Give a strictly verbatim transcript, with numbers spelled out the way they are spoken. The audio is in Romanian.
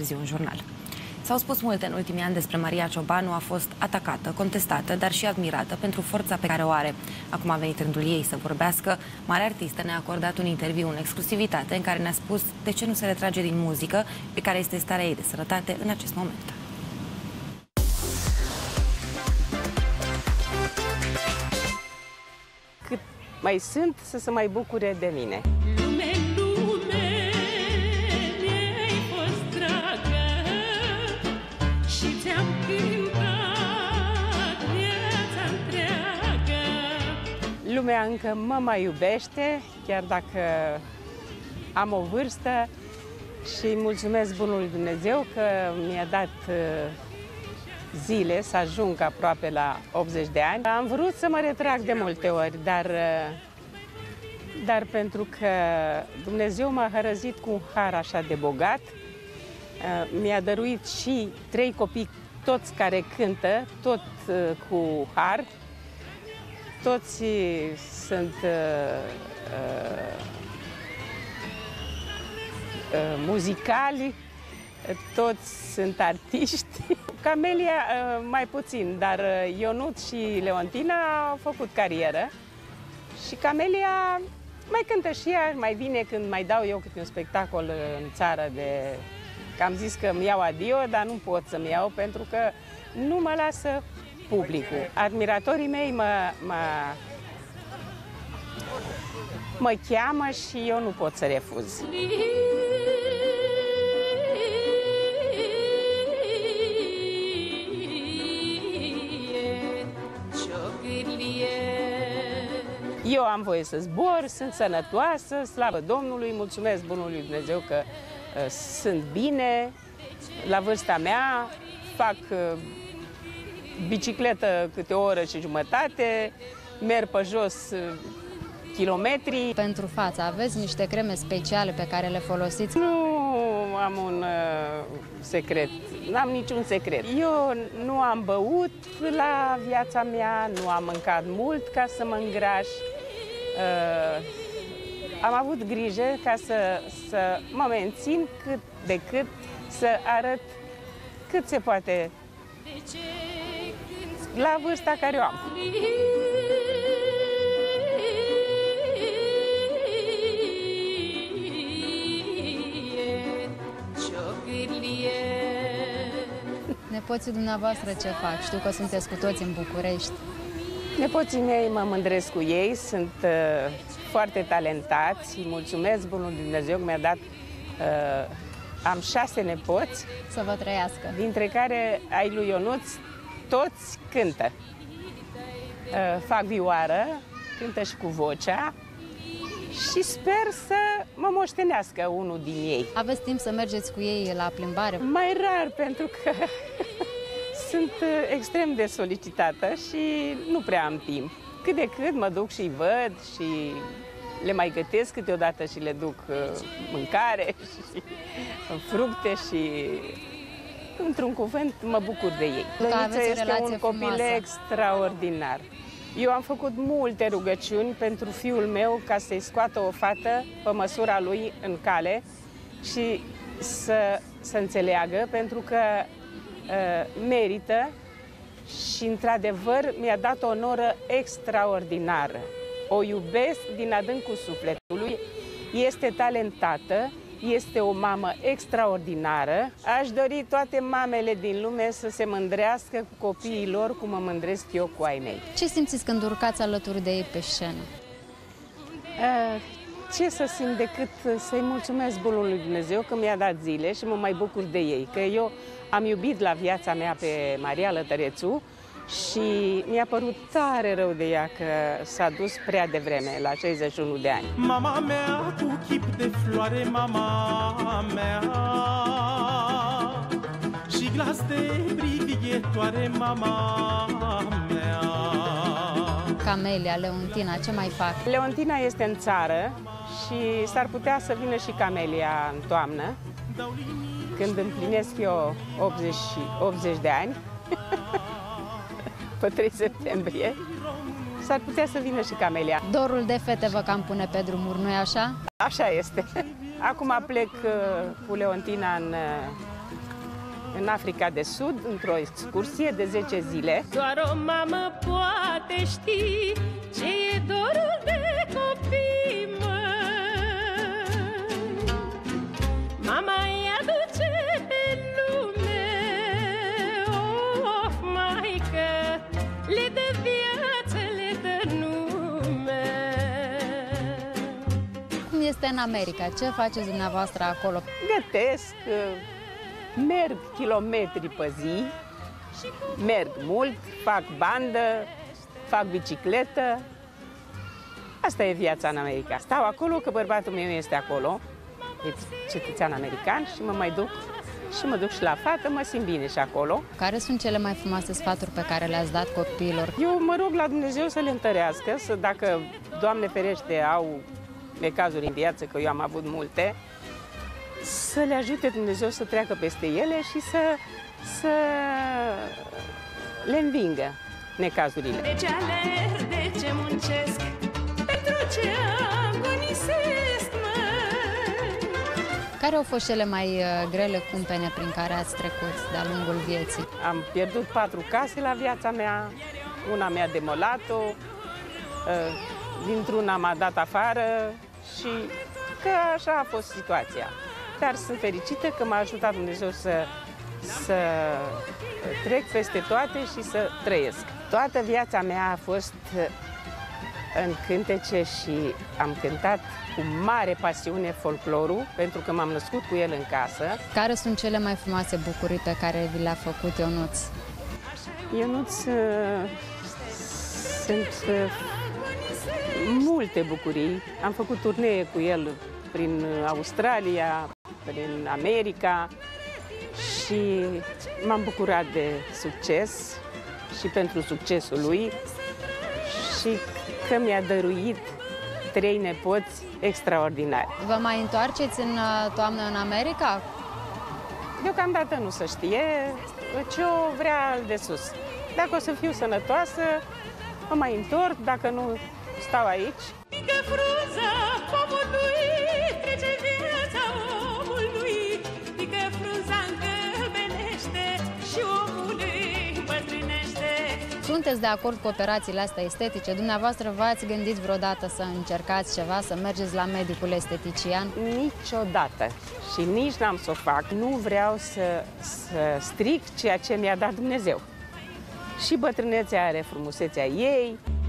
târziu în jurnal. S-au spus multe în ultimii ani despre Maria Ciobanu, a fost atacată, contestată, dar și admirată pentru forța pe care o are. Acum a venit rândul ei să vorbească. Marea artistă ne-a acordat un interviu în exclusivitate în care ne-a spus de ce nu se retrage din muzică, pe care este starea ei de sănătate în acest moment. Cât mai sunt, să se mai bucure de mine. Lumea încă mă mai iubește, chiar dacă am o vârstă, și mulțumesc Bunului Dumnezeu că mi-a dat zile să ajung aproape la optzeci de ani. Am vrut să mă retrag de multe ori, dar, dar pentru că Dumnezeu m-a hărăzit cu un har așa de bogat, mi-a dăruit și trei copii, toți care cântă, tot cu har. Toți sunt uh, uh, uh, muzicali, toți sunt artiști. Camelia uh, mai puțin, dar Ionut și Leontina au făcut carieră. Și Camelia mai cântă și ea, mai vine când mai dau eu câte un spectacol în țară de... Că am zis că îmi iau adio, dar nu pot să-mi iau pentru că nu mă lasă publicul. Admiratorii mei mă, mă, mă cheamă și eu nu pot să refuz. Eu am voie să zbor, sunt sănătoasă, slavă Domnului, mulțumesc Bunului Dumnezeu că uh, sunt bine, la vârsta mea fac uh, bicicletă câte o oră și jumătate, merg pe jos kilometri. Pentru față aveți niște creme speciale pe care le folosiți? Nu am un uh, secret, n-am niciun secret. Eu nu am băut la viața mea, nu am mâncat mult ca să mă îngraș. Uh, am avut grijă ca să, să mă mențin cât de cât, să arăt cât se poate la vârsta care o am. Nepoții dumneavoastră ce fac? Știu că sunteți cu toți în București. Nepoții mei mă mândresc cu ei, sunt uh, foarte talentați. Mulțumesc Bunul Dumnezeu că mi-a dat... Uh, am șase nepoți. Să vă trăiască. Dintre care ai lui Ionuț, toți cântă. Uh, fac vioară, cântă și cu vocea și sper să mă moștenească unul din ei. Aveți timp să mergeți cu ei la plimbare? Mai rar, pentru că sunt extrem de solicitată și nu prea am timp. Cât de cât mă duc și văd și le mai gătesc câteodată și le duc mâncare și fructe și... Într-un cuvânt, mă bucur de ei. Lănița este un copil frumoasă. Extraordinar. Eu am făcut multe rugăciuni pentru fiul meu ca să-i scoată o fată pe măsura lui în cale și să, să înțeleagă, pentru că uh, merită și, într-adevăr, mi-a dat o noră extraordinară. O iubesc din adâncul sufletului, este talentată, este o mamă extraordinară. Aș dori toate mamele din lume să se mândrească cu copiii lor cum mă mândresc eu cu ai mei. Ce simțiți când urcați alături de ei pe scenă? Ce să simt decât să-i mulțumesc Bunului Dumnezeu că mi-a dat zile și mă mai bucur de ei. Că eu am iubit la viața mea pe Maria Lătărețu și mi-a părut tare rău de ea că s-a dus prea devreme, la șaizeci și unu de ani. Mama mea cu chip de floare, mama mea, și glas de privighetoare, mama mea. Camelia, Leontina, ce mai fac? Leontina este în țară și s-ar putea să vină și Camelia în toamnă, când împlinesc eu optzeci de ani. Pe trei septembrie, s-ar putea să vină și Camelia. Dorul de fete vă cam pune pe drumuri, nu-i așa? Așa este. Acum plec cu Leontina în în Africa de Sud, într-o excursie de zece zile. Doar o mamă poate ști ce e dorul de copii, măi. Mama îi aduce pe lume, of, maică, le dă viață, le dă nume. Cum este în America? Ce faceți dumneavoastră acolo? Gătesc, merg kilometri pe zi, merg mult, fac bandă, fac bicicletă. Asta e viața în America. Stau acolo că bărbatul meu este acolo, e cetățean american și mă mai duc și mă duc și la fată, mă simt bine și acolo. Care sunt cele mai frumoase sfaturi pe care le-ați dat copiilor? Eu mă rog la Dumnezeu să le întărească, să dacă, Doamne ferește, au necazuri în viață, că eu am avut multe, să le ajute Dumnezeu să treacă peste ele și să, să le învingă necazurile. De ce alerg, de ce muncesc, pentru ce agonisesc, măi. Care au fost cele mai uh, grele cumpene prin care ați trecut de-a lungul vieții? Am pierdut patru case la viața mea, una mi-a demolat-o, uh, dintr-una m-a dat afară și că așa a fost situația. Dar sunt fericită că m-a ajutat Dumnezeu să, să trec peste toate și să trăiesc. Toată viața mea a fost în cântece și am cântat cu mare pasiune folclorul, pentru că m-am născut cu el în casă. Care sunt cele mai frumoase bucurii pe care vi le-a făcut Ionuț? Ionuț, sunt multe bucurii. Am făcut turnee cu el prin Australia, prin America și m-am bucurat de succes și pentru succesul lui și că mi-a dăruit trei nepoți extraordinari. Vă mai întoarceți în toamnă în America? Deocamdată nu se știe, ce o vrea de sus. Dacă o să fiu sănătoasă, mă mai întorc, dacă nu stau aici. Mică frunza pomului, trece viața omului, mică frunza îngălbenește și omul îi îmbătrânește. Sunteți de acord cu operațiile astea estetice? Dumneavoastră v-ați gândit vreodată să încercați ceva, să mergeți la medicul estetician? Niciodată și nici n-am să o fac. Nu vreau să, să stric ceea ce mi-a dat Dumnezeu. Și bătrânețea are frumusețea ei.